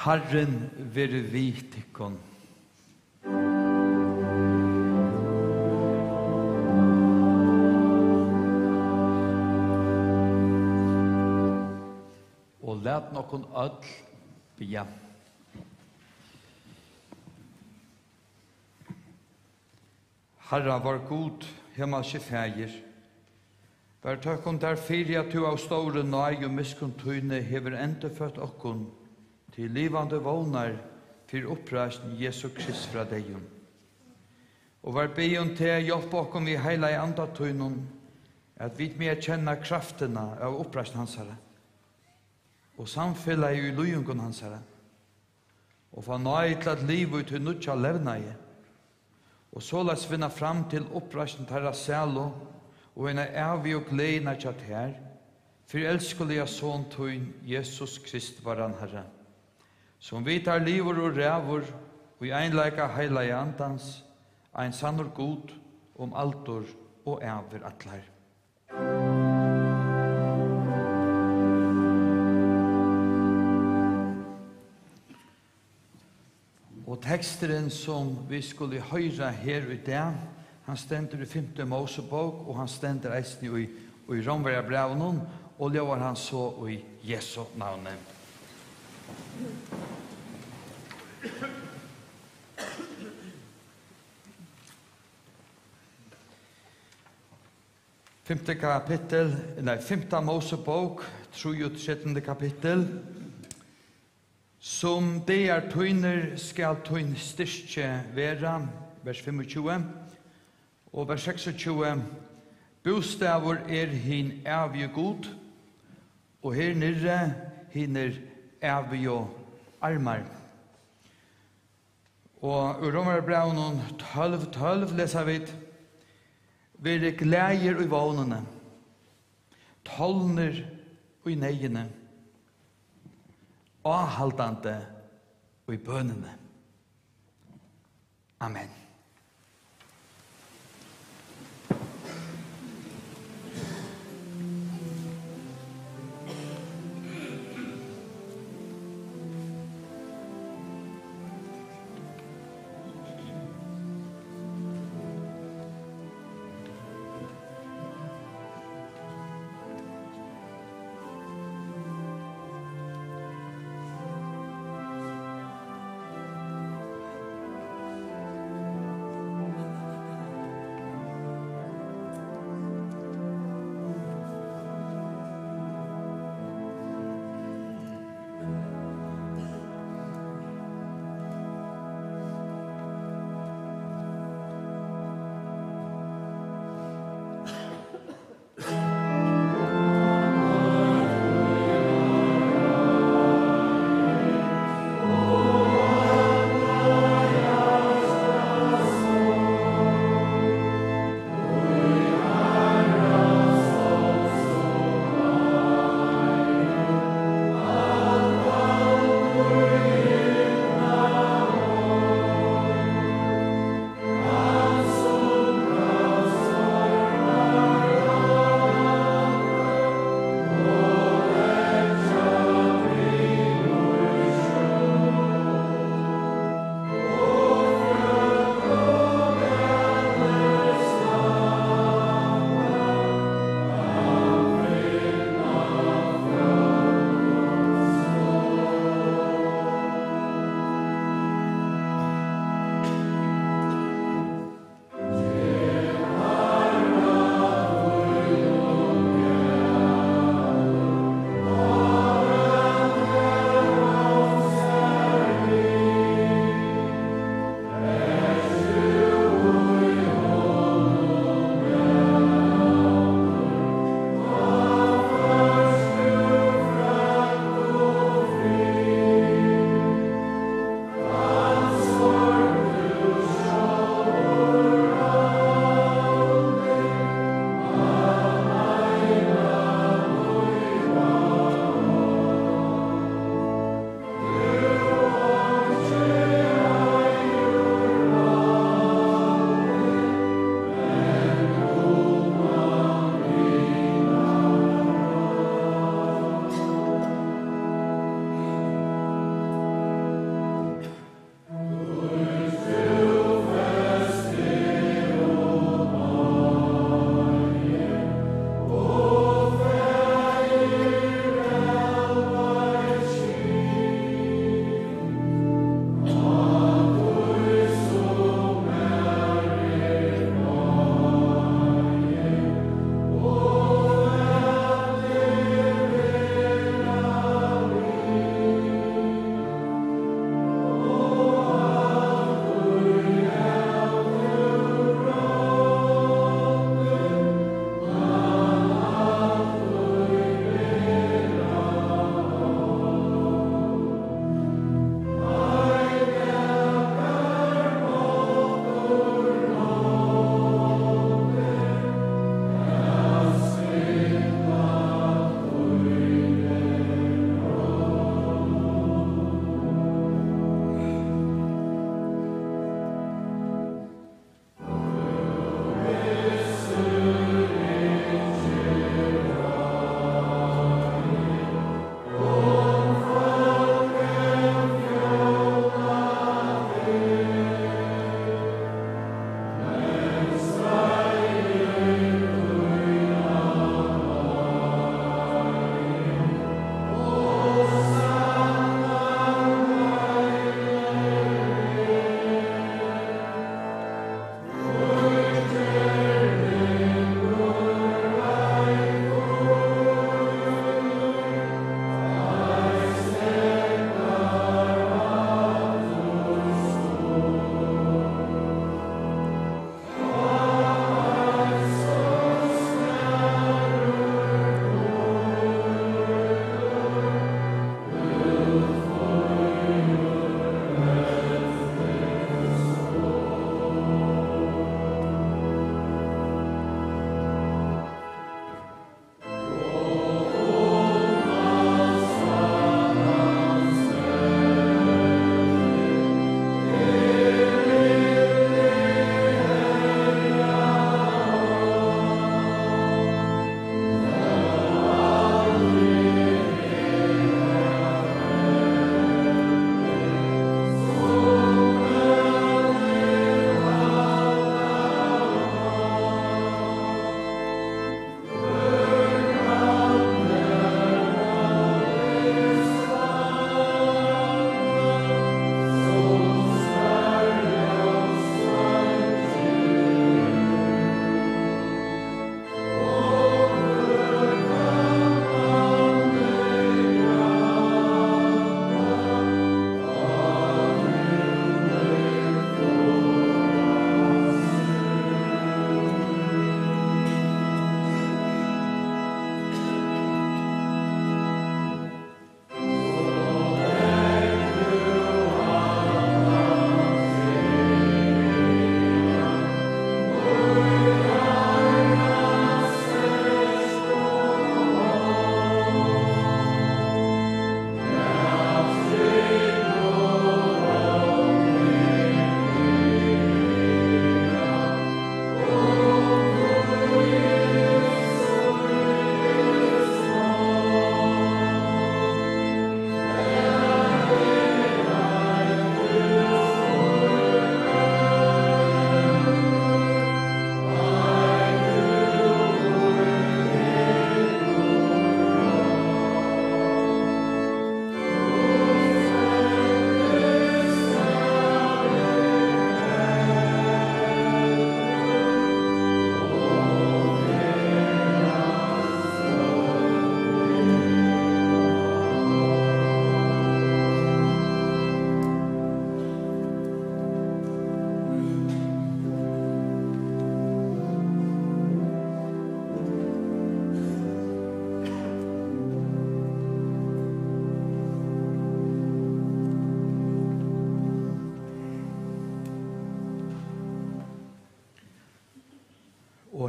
Herren vere vi tikkun. Og lat nokkun öll bia. Herra var god, himmelske fægir. Vær tøkkun der fyrir at du av store nøy og miskun tøyne hever endefødt okkun til livande vågnar for oppreisen Jesu Krist fra deion. Og vær beion til hjelp okkom i heila i andatøynun at vi mer kjenna kraftena av oppreisen hans herre og samfella i lujungun hans herre og få nøy til at livet til nutja levnai og såleis vinna fram til oppreisen terra sælo og en evig og gleina tjatt her for elskuliga son tøyn Jesus Krist var han herre som vi tar livor og rævor og i einleika heila i andans ein sannur god altor og ever atlar. Og teksteren som vi skulle høyra her i dag, han stender i 5. Mosebok, og han stender eisen i Romverja brevnen, og lovar han så i Jesu navnet. Femte Mosebok, 13. kapittel. Som det tøyner skal tøyn styrke vera, vers 25, og vers 26, bostavur hin evige god, og her nirre hinner evige armar. Og ur Romerbrevnen 12 leser vi, «Vere glæger i vågnene, tolner i neiene, avhaldande og i bønene. Amen.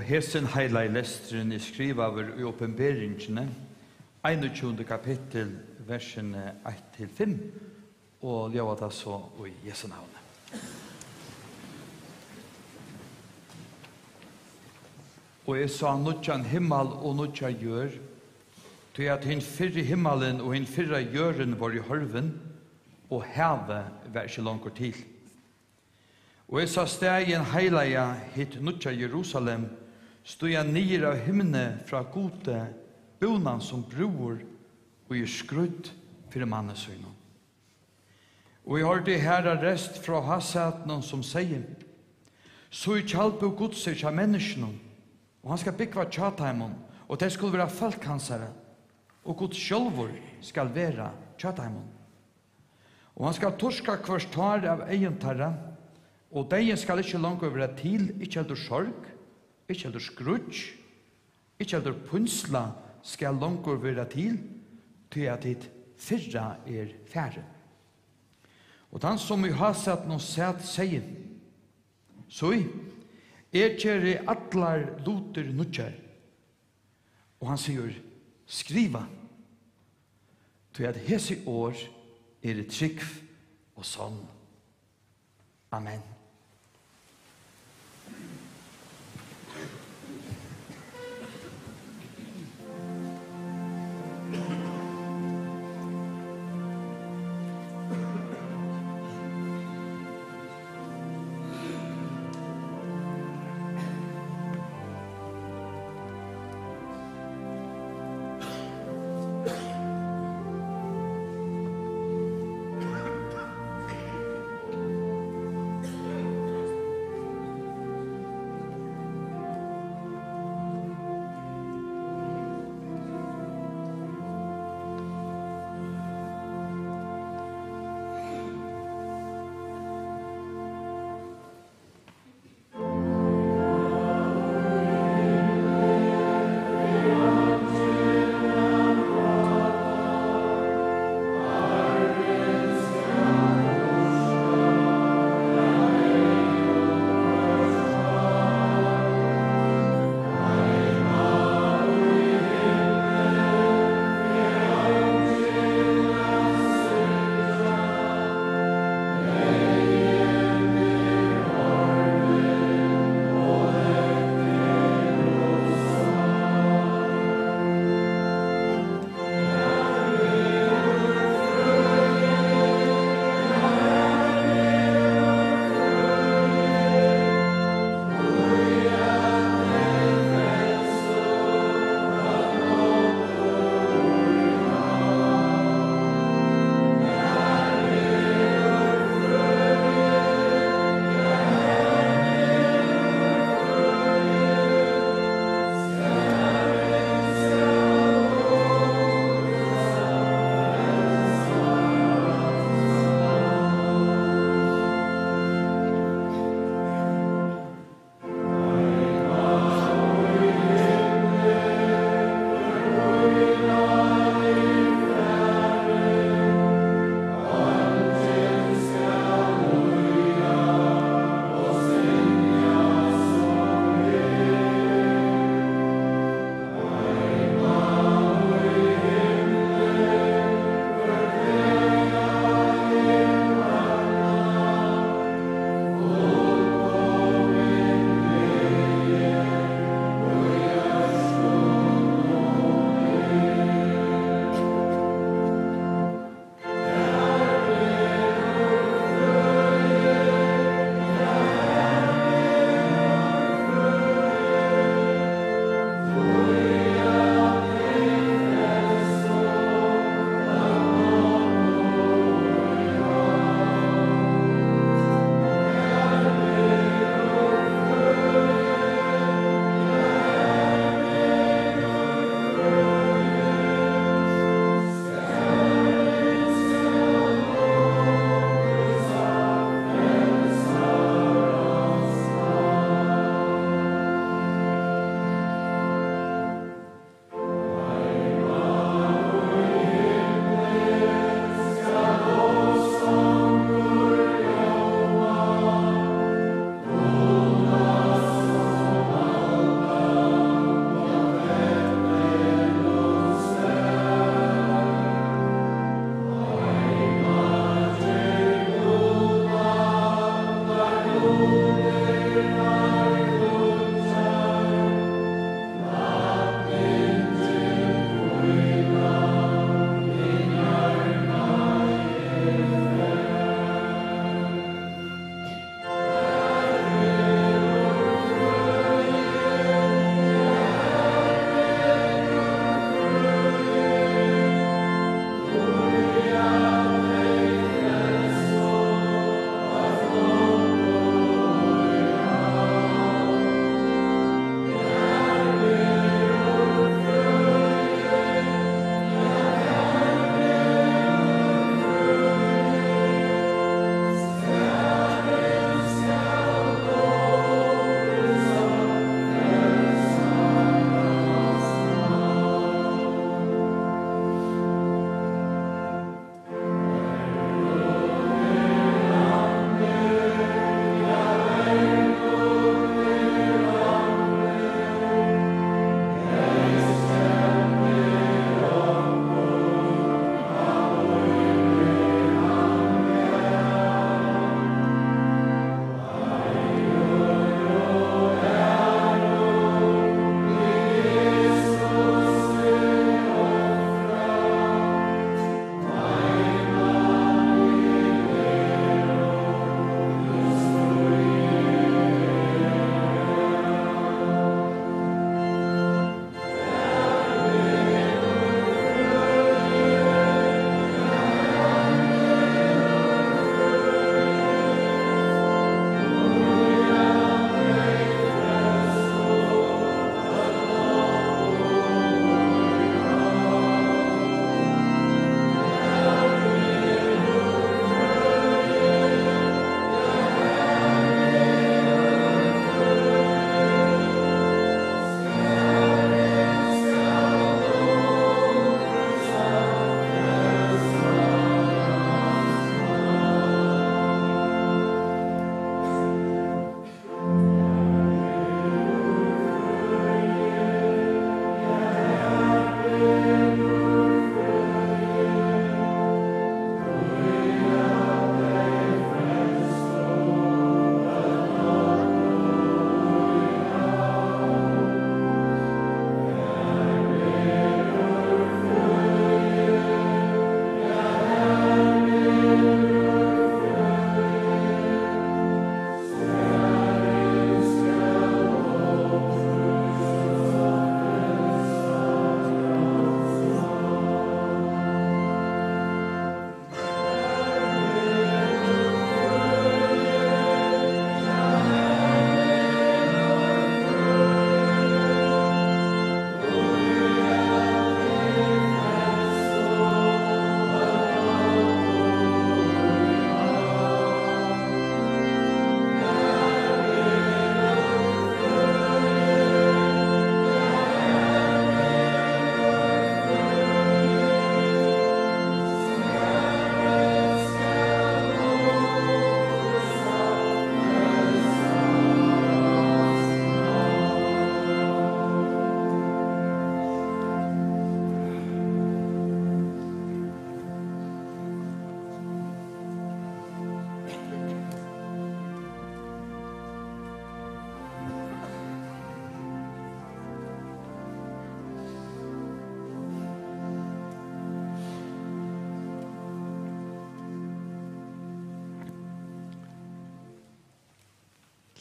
Og hesen heila I lesteren skriva over I oppenberingene, 21. kapittel, versene 1-5, og ljøva det så I Jesu navn. Og jeg sa nutjan himmel og nutja gjør, til at hinn fyrre himmelen og hinn fyrre gjøren var I horven, og havet var ikke langt til. Og jeg sa stegen heileia hit nutja Jerusalem, stod jeg nir av himne fra gode bonan som bror, og jeg skrudd for mannesøgnen. Og jeg hørte herra rest fra hassetnen som sier, så I kjalpe og godser til menneskene, og han skal bygge tjataimon, og det skulle være folkhansere, og Guds sjølvor skal være tjataimon. Og han skal torska kvarstar av eientarra, og deien skal ikke langt være til, ikke heldur sorg, ikke heldur skrutsk, ikke heldur punsla skal langt være til, til at ditt fyrra færre. Og den som I har sett noe sæt sier, så kjere atlar luter nutjar. Og han sier, skriva, til at hese år trygg og sånn. Amen.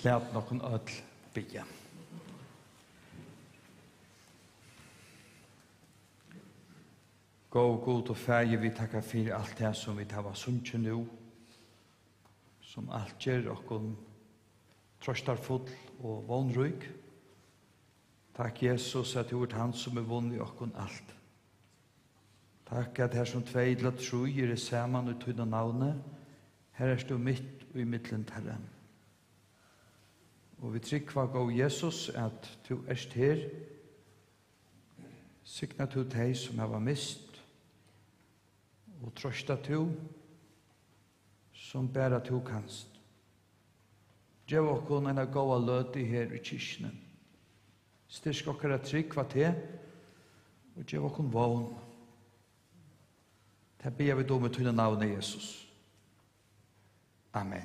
Lät nokon öll bygga. Gå god og fæge, vi takkar for alt det som vi tar sunnkje nu, som alt gjør okkon trøstarfull og vonryk. Takk Jesus at du er han som er vunnet okkon alt. Takk at her som tveidlet tro gir saman ut tøyna navnet, her er du mitt og i middelen Herren. Og vi trykker gå Jesus at du erst her, sikna du deg som har mist, og trøsta du, som bæra du kanst. Gjev okkon en gåa løti her i kyrkjenen. Styrk okkara tryggva til, og gjev okkon vogn. Det ber vi då med tøyne navnet Jesus. Amen.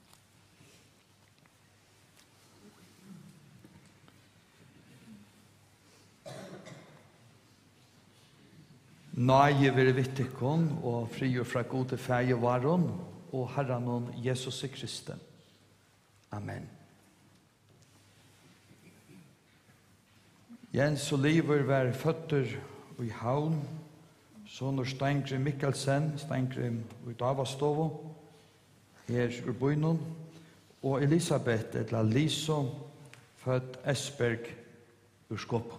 Nøye vil vittikon og frigjør fra gode feie varon og Herren Jesus Kristi. Amen. Jens Oliver var føtter i Havn, sonur Steingrim Mikkelsen, Steingrim i Davastovo, her ur Bøynun, og Elisabeth, eller Liso, født Esberg ur Skåpen.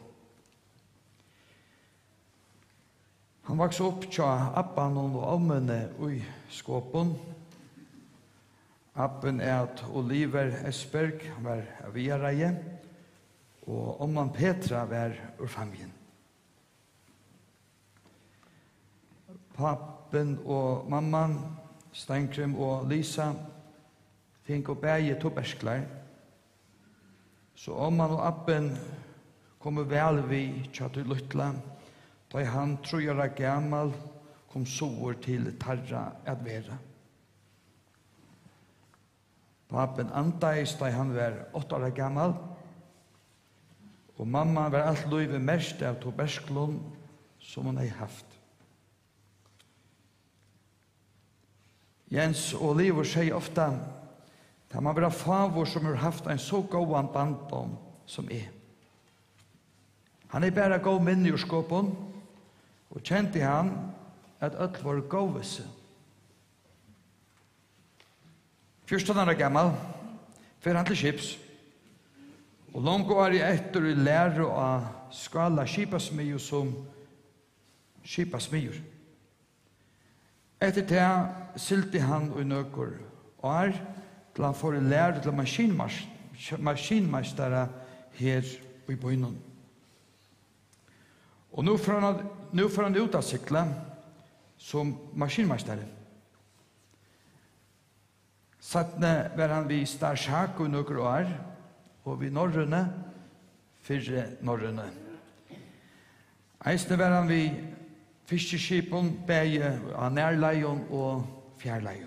Han vokste opp til Abban og Ommene i Skåpen. Abben at Oliver Esberg var viareie, og Omman Petra var ur familien. Pappen og mamman, Steingrim og Lisa, fikk å bæge tobbersklar. Så Omman og Abben kom vel vid til Lytla, da han 3 år gammal kom sår til Tarra at vera. Pappen antais da han var 8 år gammal, og mamma var alt løyve mest av tobbersklån som hun hadde haft. Jens og Oliver sier ofta, det må være favor som har haft en så gåan bandom som Han bare gå minne ur skåpen, og kjente han at alt var gåvese. 14 år gammal, fer han til skips, og langt år etter i lære av skala skipasmyr som skipasmyr. Etter det silte han i nøkker år til han får lære til maskinmestere her i Bøynun. Og nu får han ut av sykla som maskinmestere. Sattne var han vid Starsjak i nøkker år, og vid Norrøne, 4 Norrøne. Eisne var han vid fiskeskipen, bæge av nærleion og fjærleion.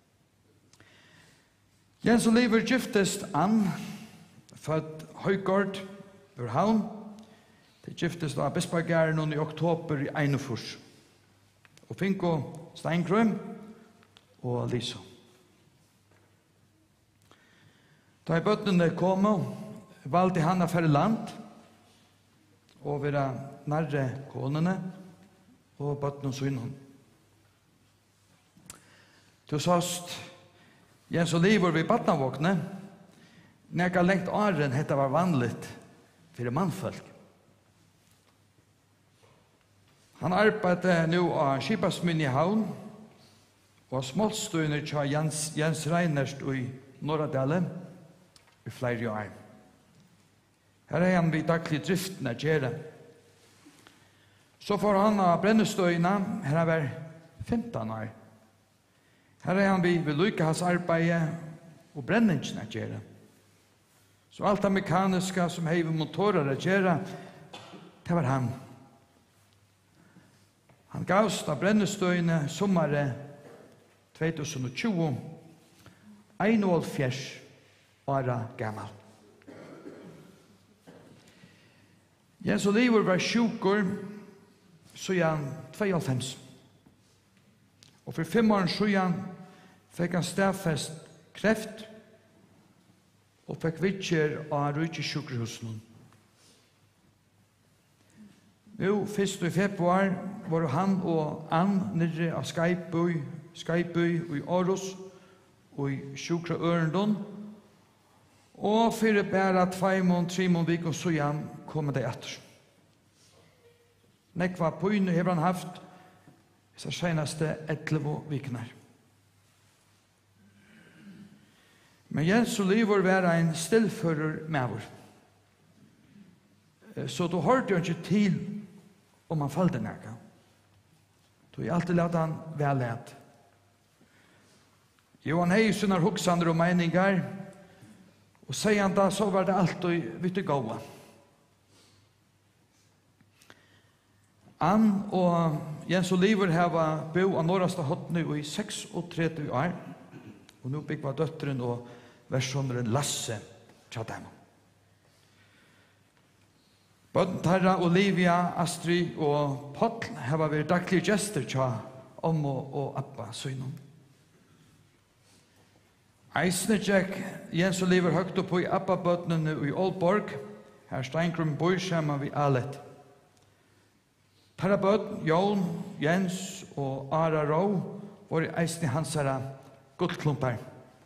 Jens Oliver giftest an, født Høygård, ur Havn. Det giftest av Bispagæren i oktober i Einefors. Og Finko Steingrøm og Liso. Da i bøttene kom, valgte han av færre land, og være nærre konene, og bøttene synen. Du såst Jens Oliver vid Batnavåkne, nekka lengt åren hette var vanligt for mannfolk. Han arbeidde nu av Skipasmyn i Havn, og smålstøyner til Jens Reinerst i Norradale i flere år. Her er han vid daglig driften av Gjere. Så får han av brennestøyene, her er 15 år. Her er han vid lykkehals arbeid og brenningsen av Gjere. Så alt det mekaniska som heiver motorer av Gjere, det var han. Han gavst av brennestøyene sommare 2020, 41 år gammal. Jens Oliver var sjukur, siden 92. Og for 5 år siden fikk han stedfest kreft, og fikk vittjer av Rujtsjukkerhusen. Nå, 1. februar var han og Ann nere av Skype i Aarhus og i Sjukra Ørendon. Og for bare 2-3 veker så igjen kommer det etter. Nekva pøyne har han haft så senaste 11 vekene. Men Jens og Livor var en stillfører med vår. Så du hørte jo ikke til om han falte nægget. Du har alltid lett han vellet. Johan hei sunnar hoksander og meningar, og sier han da, så var det alltid vitt gåa. Ann og Jens og Livor har bo av norraste hotne i 36 år, og nå bygg var døtteren og versjoneren Lasse tja dem. Både Tarra, Olivia, Astrid og Paul har vært daglige gjester tja Ommo og Abba søgnen. Eisne Jack, Jens og Livor høgt opp i Abba-bøtnene i Aalborg, her Steinkrum bor sammen vi Alet. Tarabøt, Jon, Jens og Ara Rå var i eisne hansara gullklumper.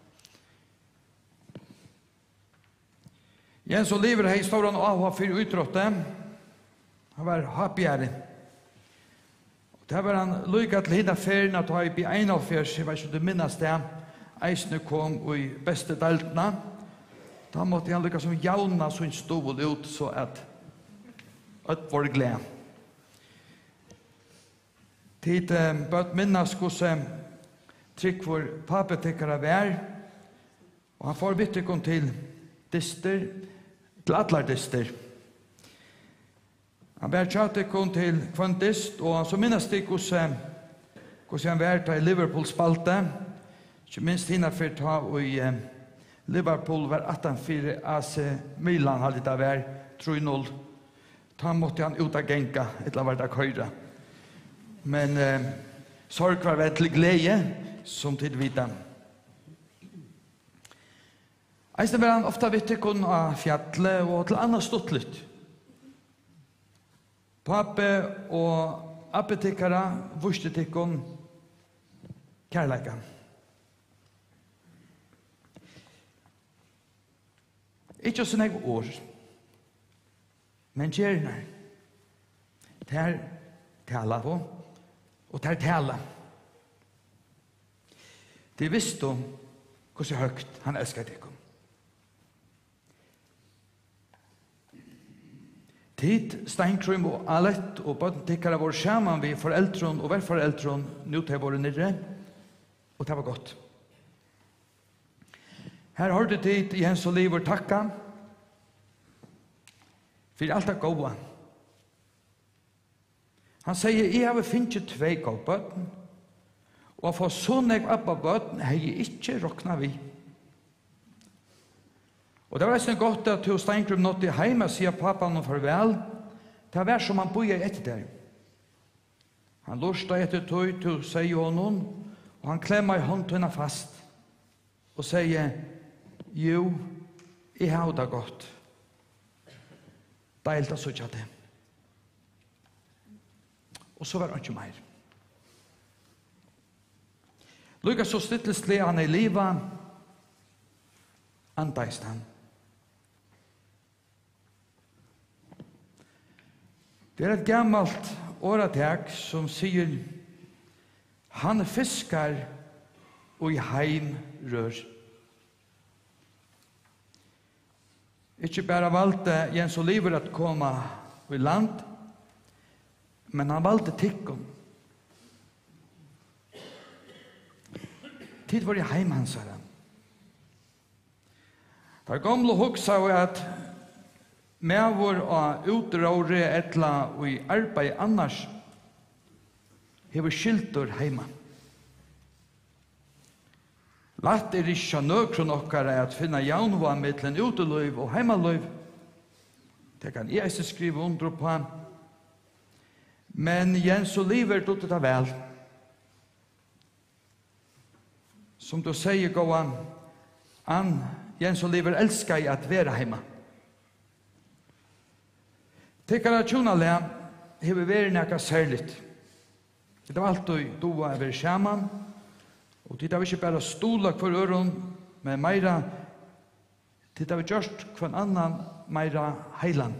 Jens og Livor hei ståran av for utrådte. Han var happigere. Det var han lykket til hinna ferien at han i 41, jeg vet ikke det minnes det, eisne kom i beste deltene. Da måtte han lykkes som jauna så en stol ut så at var gled. Tid bøtt minnes hvordan trykk for papetikkere vær, og han får vittekon til dyster, til atlardyster. Han bær tjatekon til kvantist, og så minnes det hvordan han vært i Liverpool-spalte, ikke minst hinna for ta i Liverpool var 18-4 AC Milan hadde det vært 3-0. Da måtte han ut av genka, etter hvert av køyre. Men sorg var vel til glede, som til vita. Eisen var han ofta vittekon av fjallet og til annet stått litt. Pape og appetikkere vurste tikkon kærleika. Ikke sånne ord, men gjerne. Ter tala på, og ter tala. De visste om hvordan høgt han elsker tikkon. Tid, Steinkrum og Alet og bøtentikkere var sammen vi foreldren og velforeldren nå til våre nere, og det var godt. Her har du tid Jens og Livor takka for alt det gode. Han sier, jeg har finnet 2 gode bøten, og for sånne abba bøten har jeg ikke råkna vi. Og det var nesten godt at til Steinkrum nådde hjemme, sier pappan og farvel. Det var som han bor etter der. Han lurste etter tog til å si honom, og han klemmer i håndtøyna fast, og sier, jo, jeg har det godt. Da er det så ikke det. Og så var det ikke mer. Lykkes så stilleslig han i livet, andeist han. Det er et gammalt åretak som sier han fiskar og i heim rør. Ikke bare valgte Jens og Livor at komme i land, men han valgte tikkon. Tid var i heim hans her. Det er gamle hoksa og at med vår og utråre etla og i arbeid annars hever skiltur heima. Latt er ikke nøkron okkara at finna jaunva mittlen uteløyv og heimaløyv. Det kan jeg ikke skrive under på. Men Jens og Livor dotte det vel. Som du sier, gåan, Ann, Jens Oliver elskar I at være heima. Tekkara tjonale hever vært nekka særligt. Det var alltid doa over sjaman, og det var ikke bare stola hver øron, men meira, det var gjørst hver annan meira heilan.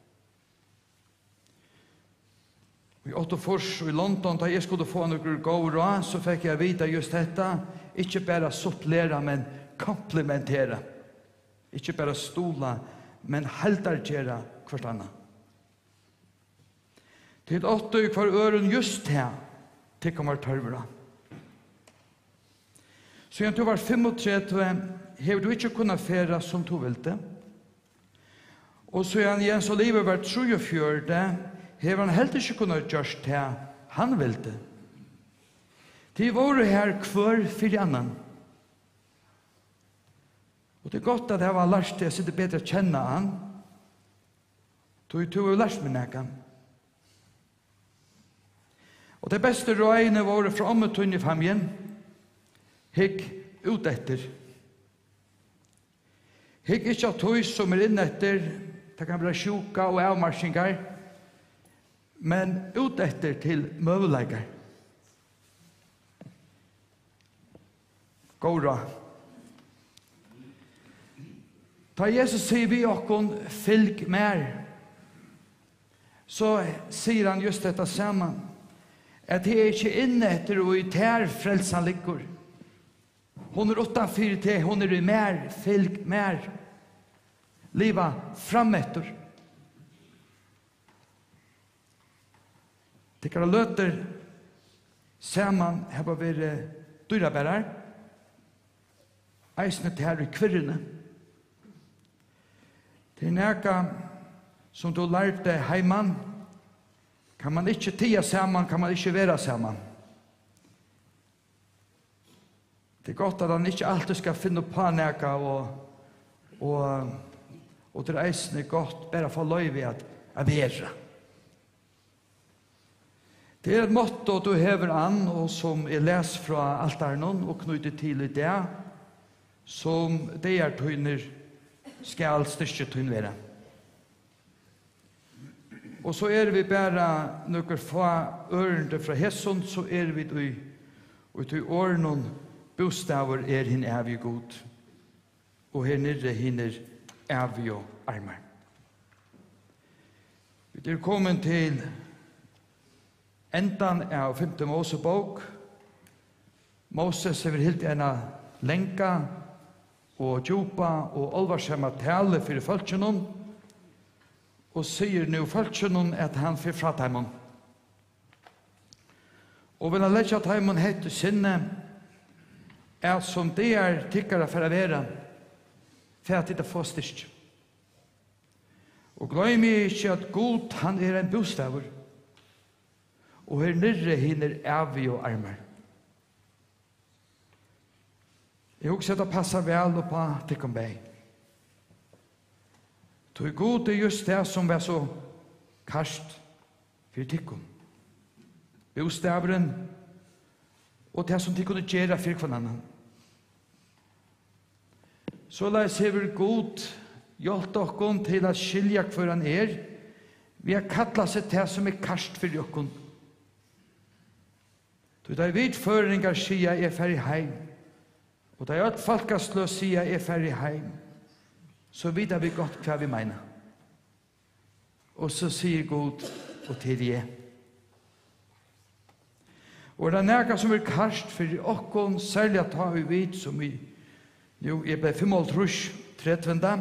I Ottofors og I London, da jeg skulle få noen gode råd, så fikk jeg vite just dette, ikke bare supplera, men komplementera. Ikke bare stola, men heldargjera hvert annan. Til 8 hver øren just her, til kommer tørvra. Så igjen du var 35, hever du ikke kunnet færa som du ville. Og så igjen Jens Oliver var 43, hever han helt ikke kunnet gjørst det han ville. De var her hver for annan. Og det godt at jeg var lært til å sitte bedre å kjenne han. Du har lært meg næggen. Og det beste rådene var fra ommetun I familien. Hikk ut etter. Hikk ikke at tog som inne etter. Det kan være sjuka og avmarsingar. Men ut etter til møvelegger. Gåra. Da Jesus sier vi okkon fylg mer, så sier han just dette sammen. At det ikke inne etter og I ter frelsan ligger. Hon utanför till, hon I mer, fylg mer. Liva frametter. Det kan løter saman her på være dyrabærer. Eisne til her I kvirrene. Det næka som du lærte heiman. Kan man ikke tia saman, kan man ikke være saman. Det godt at han ikke alltid skal finne på næka og til eisene godt bare få løyve at være. Det et motto du hever an, og som les fra altarnon og knyttet til I det, som det tøyner skal styrke tøyne være. Og så vi bare noen få ørende fra Hesson, så vi i årenon bostaver hin evig god, og her nere hinner evig og armer. Vi kommet til endan av 5. Mosebok. Moses har helt en lenka og djupa og alvarsamma tale for folkenom, og sier nu folkenom at han får fra taimon. Og vil han lette at taimon hette sinne, er som det tykkere for å være, for at det får styrst. Og gløy meg ikke at God, han en bostaver, og her nere hinner evig og armer. Jeg husker at det passer vel på tikkum bei. Tog god just det som var så karst for tikkum. Bostaveren og det som de kunne gjøre for hverandre. Så la oss hever god gjort dere til å skilja hver han vi har kattlet seg til som karst for dere. Da vidføringar sier ferdig heim, og da alt folkesløs sier ferdig heim, så vet vi godt hva vi mener. Og så sier God, og til det. Og det nægget som karst for okkon, særlig at ta vi vid, som vi, nå ble 35-30,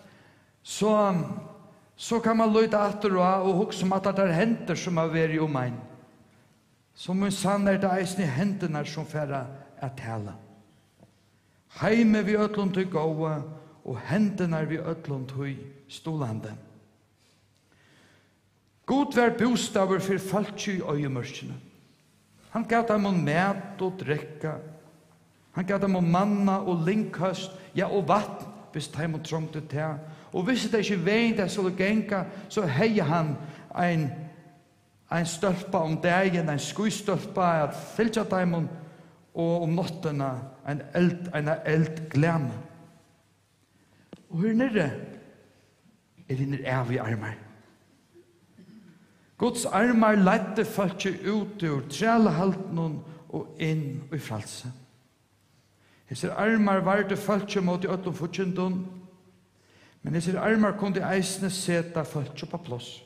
så kan man løyde atter og hukse om at det henter som har vært om meg. Som en sann det eisen I hendene som færre tale. Heime vi øtlund til gåa, og hendene vi øtlund til stolande. God var bostaver for folk I øyemørkene. Han gav dem om mat og drekka. Han gav dem om manna og linkhøst, ja og vatten, hvis de må trångte til. Og hvis det ikke veien det skulle genka, så heier han en stølpa om dagen, en skuistølpa, at fylgja daimon, og om nottena en eld glemme. Og her nere henne av I armar. Guds armar lette folk ut ur trælhalten og inn I fralse. Hesser armar varde folk mot I öllum fortjendun, men hesser armar kunde eisne seta folk på plass.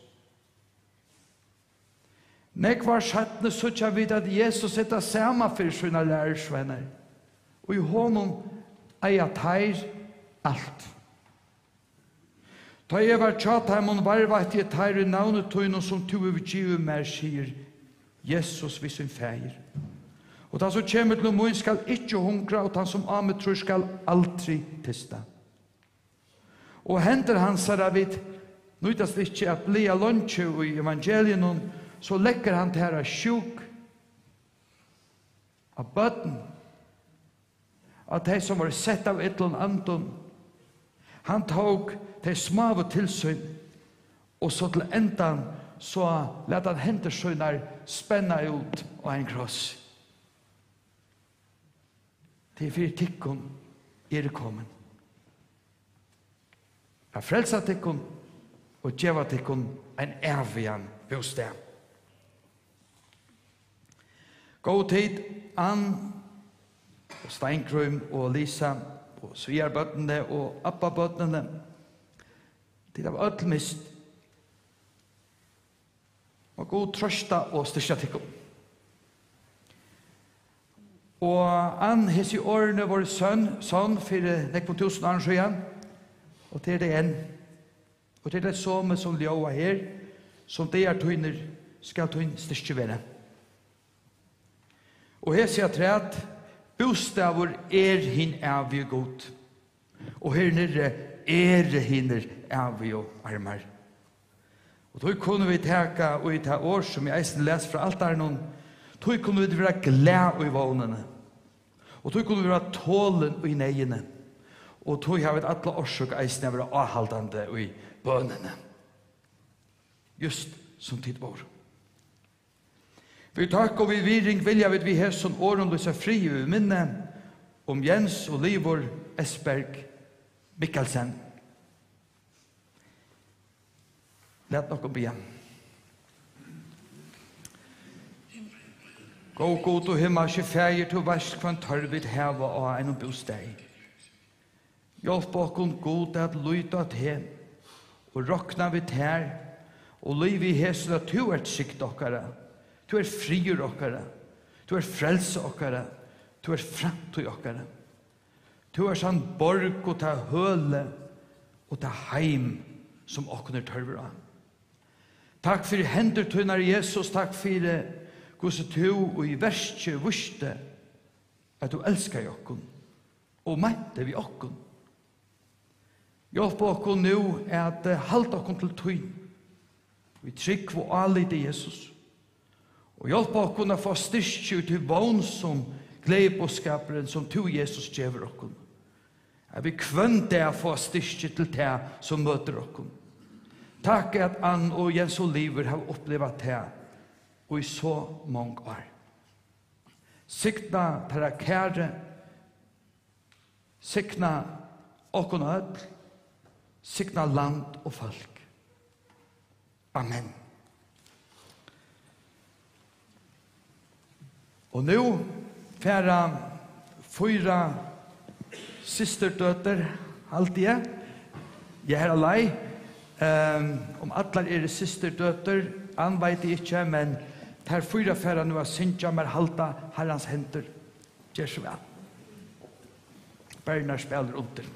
Nek var schattne suttja vid at Jesus etta sama fyrir sina lærersvenner, og I honom eia teir alt. Ta jeg var tjataimon varvat I teir I navnet tøyno som tu over givet mer sier Jesus vid sin feir. Og han som kommer til mun skal ikke hungra, og han som amet tror skal aldri tista. Og hender hans er vid, nøytast ikke at bli lunsje I evangelien, så lekker han til her sjuk av bøtten, at de som var sett av et eller annet, han tok de små tilsyn, og så til endan så let han hentersøyner spenna ut av en kross. Til fyrir tikkun det kommen. Jeg frelsa tikkun og djeva tikkun en evig bostad. God tid, Ann, og Steingrym, og Lisa, og Sviarbøttene, og Appabøttene. Tid av ødelmist. Og god trøsta og styrsta tikkum. Og Ann hos I årene vår sønn for nekvån 1000 år siden, og til det en. Og til det som ljøa her, som det tøyner, skal tøyne styrke være. Og her sier træt, bostavur hin avig god. Og her nere hinner avig armar. Og då kunne vi teka og I ta år som jeg eisen les fra alt der noen, då kunne vi være glad I vågnene. Og då kunne vi være tålen I neiene. Og då har vi alle årsøk eisen være avhaldande I bønene. Just som tid vår. Vi takk og vi viring vilja vi her som åren lyser fri I minne om Jens og Livor Esberg Mikkelsen. Lät nokko be. Gå god og himmelske feir til vask kvann tørvid heva og en bostad. Hjelp okkon god at lyta til og rokna vi her og liv I hesla tu sikt okkara. Du frier okkara. Du frelse okkara. Du framtøy okkara. Du sann borg og ta høle og ta heim som okkner tørver av. Takk for hendertøynar Jesus, takk for gos du og I verste vurste at du elskar okkon og mente vi okkon. Hjelp okkon nu at halda okkon til tøyn. Vi trygg og alide Jesus. Og hjelp okkon å få styrke til vogn som gledeboskaperen som to Jesus gjever okkon. Jeg vil kvønne det å få styrke til det som møter okkon. Takk at Ann og Jens Oliver har opplevd det og I så mange år. Sikna tæra kære, sikna okkon ødel, sikna land og folk. Amen. Og nå færa 4 systerdøter alltid. Jeg er alei. Om allar systerdøter, Ann veit jeg ikke, men ter 4 færa nå synsja mer halta herrans henter. Gjør så vel. Bernar spiller under.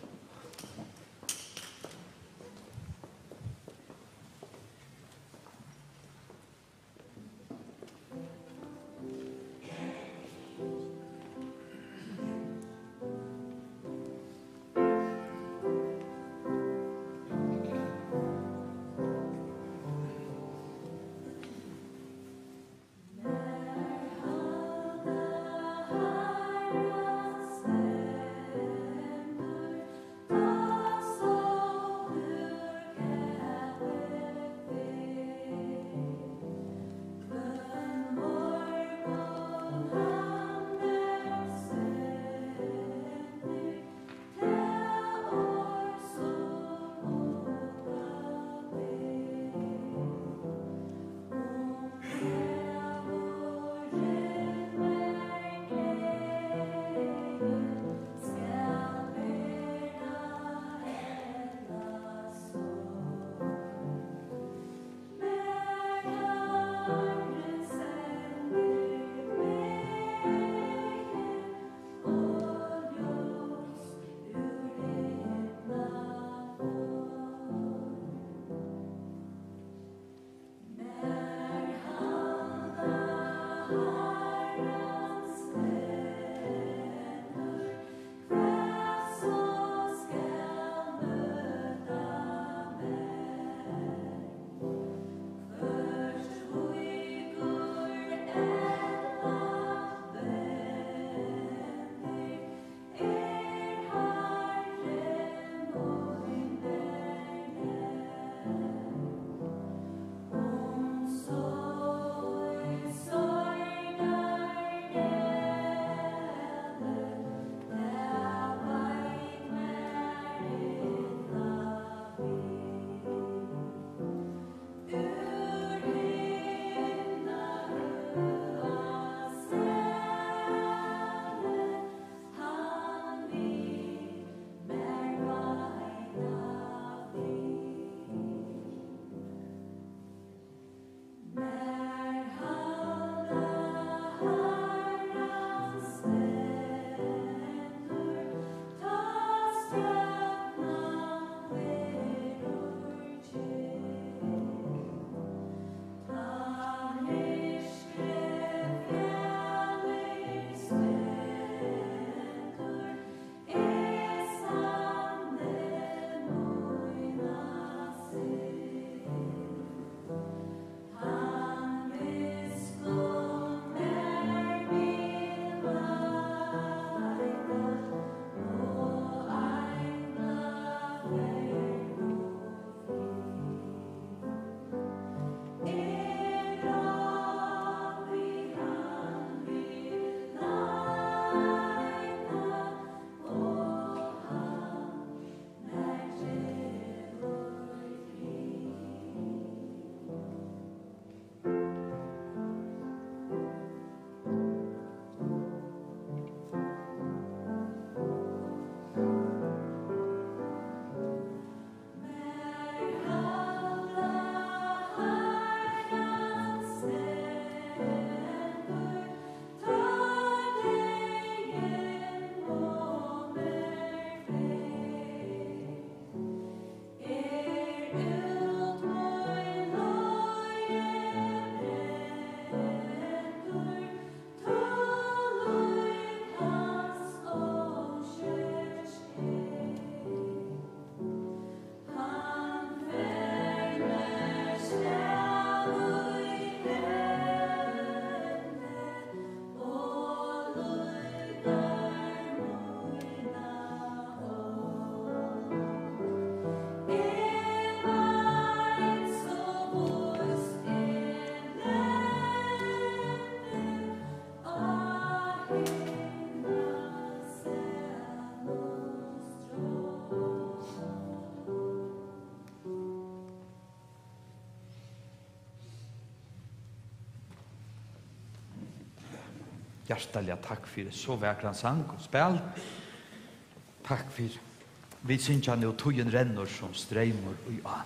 hjertelig takk for så vekran sang og spil. Takk for vi synes han og togjen renner som streimer og ja.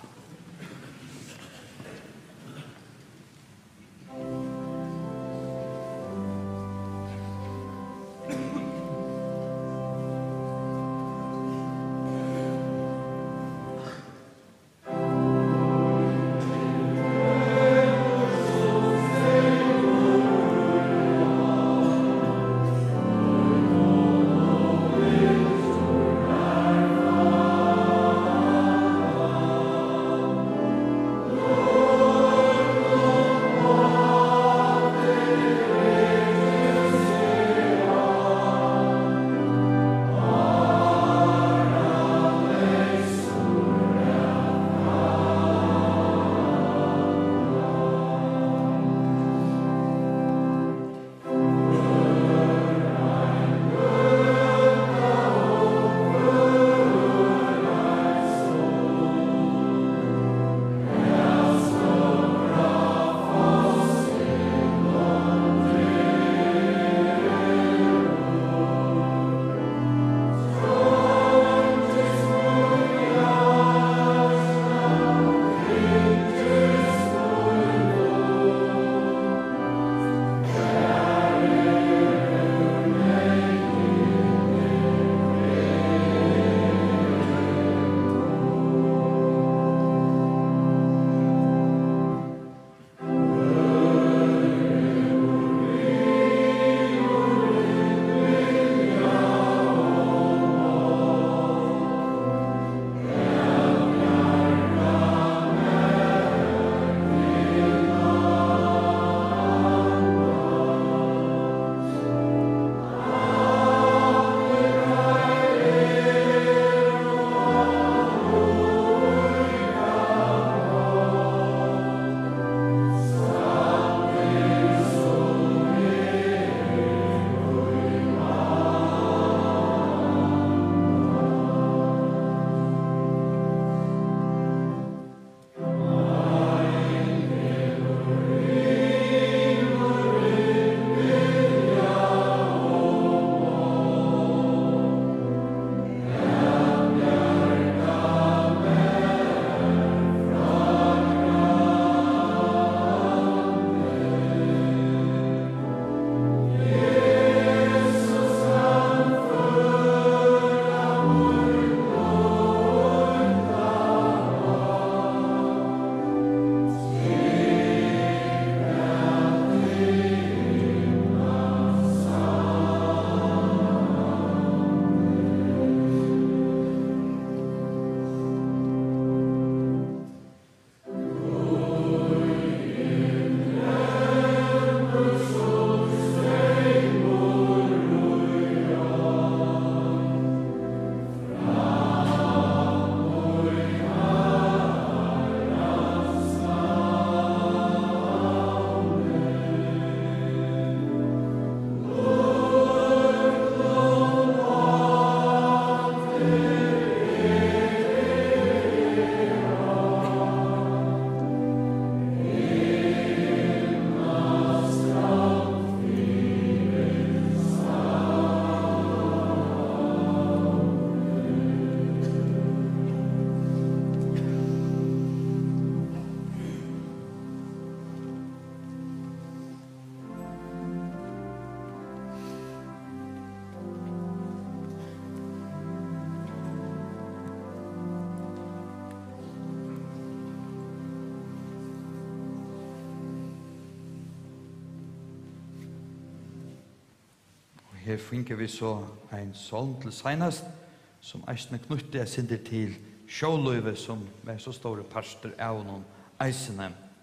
Her finner vi så en sånn til senest, som eisne knytte sinder til sjåløyve, som er så store parster av noen eisene.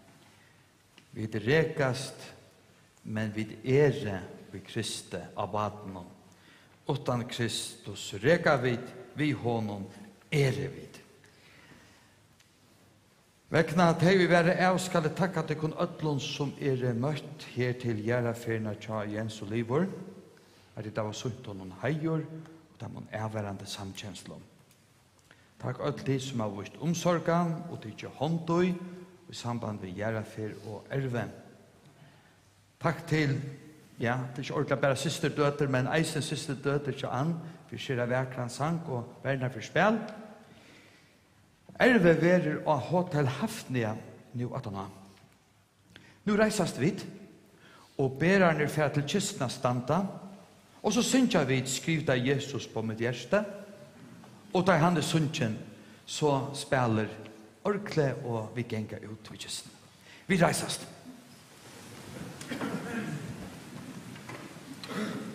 Vi rekast, men vi vi Kristi av vaden. Utan Kristus reka vi honom vi. Vekna at hei vi være av skal takka til kun ötlun som møtt her til Gjeraferna tja Jens og Livor. At det var sunt og noen heier, og det var avværende samkjenslom. Takk öll de som har vist omsorgan og tidsi håndtøy i samband med Gjerafer og Erve. Takk til Ja, det er ikke ordentlig bare syster døter, men eisen syster døter ikke an, for skjører verkran sang og verden for spil. Erve verer av Hotel Hafnia nu at han. Nu reisast vi, og berarne fer til kistna standa, og så synsja vi skrivta Jesus på mitt hjerte, og da han er sunnkjen, så spiller orkle og vi genga ut ved kistna. Vi reisast.